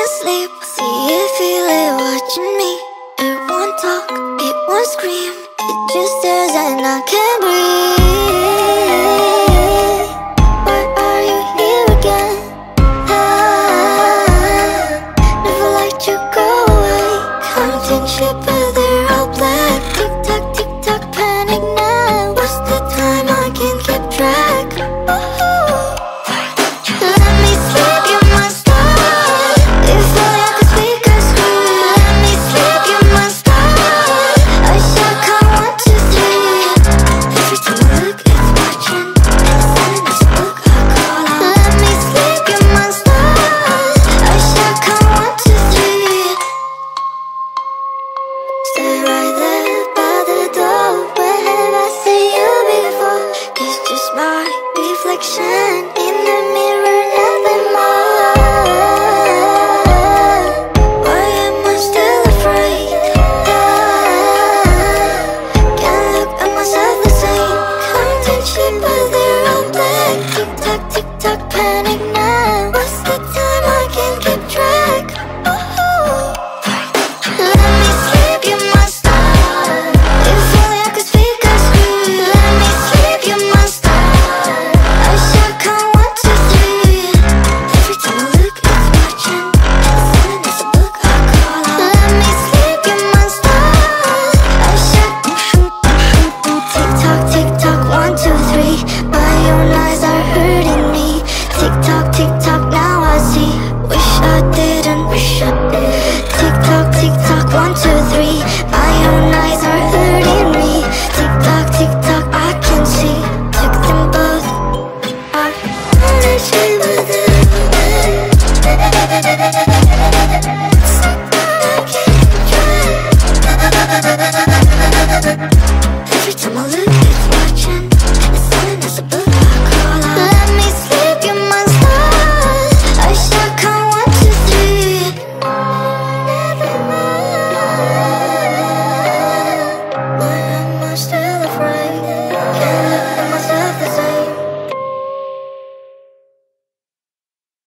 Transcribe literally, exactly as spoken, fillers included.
can't sleep. See it, feel it, watching me. It won't talk, it won't scream. It just stares and I can't breathe. Why are you here again? Ah, never let you go away. Counting sheep but they're all black. Tick tock, tick tock, panic now. What's the time? I can't keep track. Let me sleep, you're my star. If only I could speak, I scream. Let me sleep, you're my star. I shall count one, two, three. Every time I look, it's watching. It's in this book I call out. Let me sleep, you're my star. I shall count one, two, three. Stay right there by the door. Where have I seen you before? It's just my reflection in the mirror, nothing more. Why am I still afraid? Ah, can't look at myself the same. Counting sheep but they're all black. Tick tock, tick tock, panic